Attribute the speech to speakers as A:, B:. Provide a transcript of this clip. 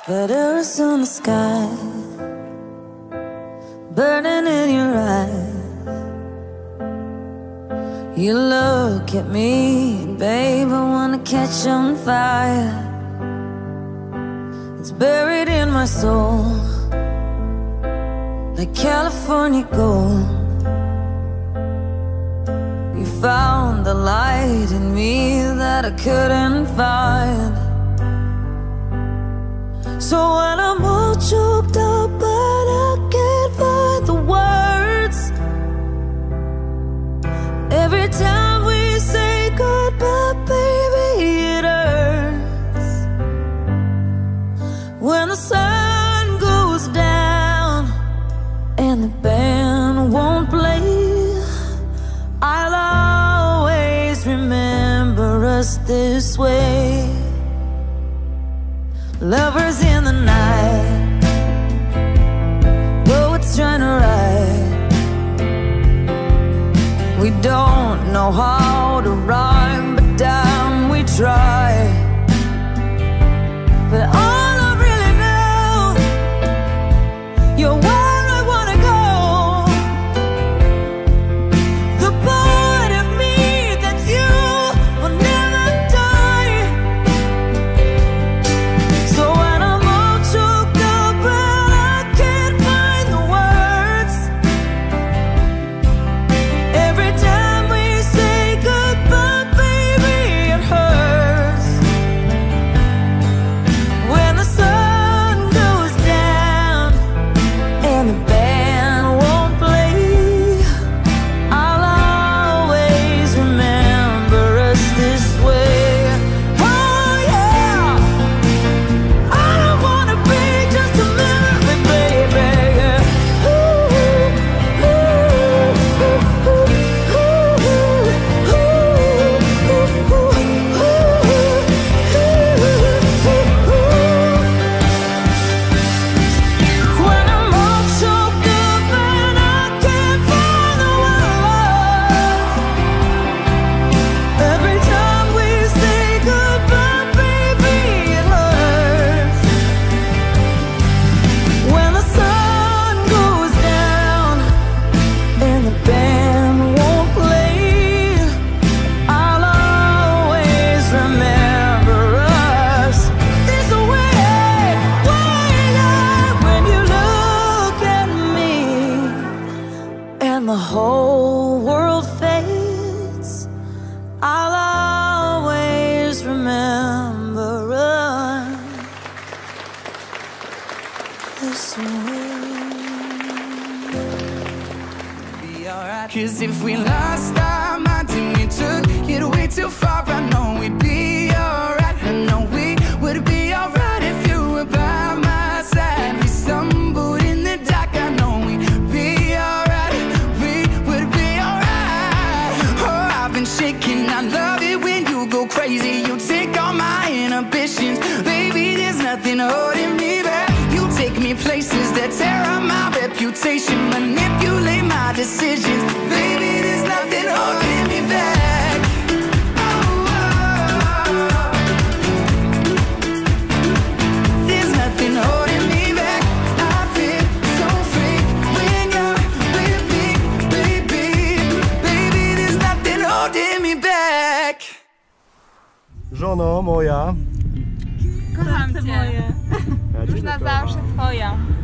A: But Arizona sky burning in your eyes. You look at me, babe, I wanna catch on fire. It's buried in my soul like California gold. You found the light in me that I couldn't find. So when I'm all choked up but I can't find the words, every time we say goodbye, baby, it hurts. When the sun goes down and the band won't play, I'll always remember us this way. Lovers in the night, poets trying to write. We don't know how to rhyme, but damn, we try. But all I really know, you're where I wanna go. The part of me that you will never die. So when I'm all choked up and I can't find the words, every time we say goodbye, baby, it hurts. When the sun goes down and the band won't play, I'll always remember us this way. Oh yeah, I don't wanna be just a memory, baby. Yeah. When I'm all choked up and I can't find the words, every time we say goodbye, baby, it hurts. When the sun goes down and the band won't play, I'll always remember us this way. When you look at me and the whole world fades, I'll always remember us this way.
B: Cause if we lost our minds and we took it way too far, I know we'd be alright. I know we would be alright if you were by my side. We stumbled in the dark, I know we'd be alright. We would be alright. Oh, I've been shaking, I love it when you go crazy. You take all my inhibitions, baby, there's nothing holding me back. You take me places that tear up my reputation, manipulate my decisions, baby, there's nothing holding me back. Oh, there's nothing holding me back. I feel so free when you're with me, baby. Baby, there's nothing holding me back.
C: Żono moja,
D: Kocham cię.
C: ja cię
D: Już na
C: kocham.
D: zawsze twoja.